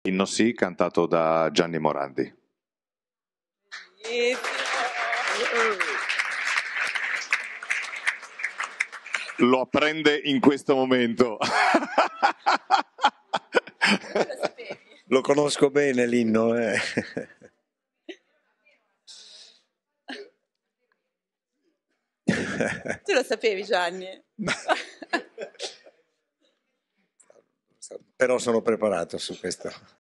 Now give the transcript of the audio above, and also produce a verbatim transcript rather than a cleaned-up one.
Inno sì, cantato da Gianni Morandi. Lo apprende in questo momento. Lo conosco bene l'inno. Eh. Tu lo sapevi, Gianni? Però sono preparato su questo.